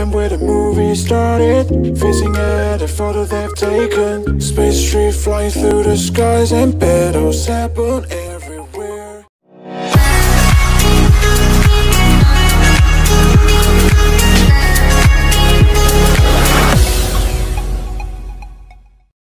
land where the movie started, facing at a photo they've taken. Space tree flying through the skies, and battles happen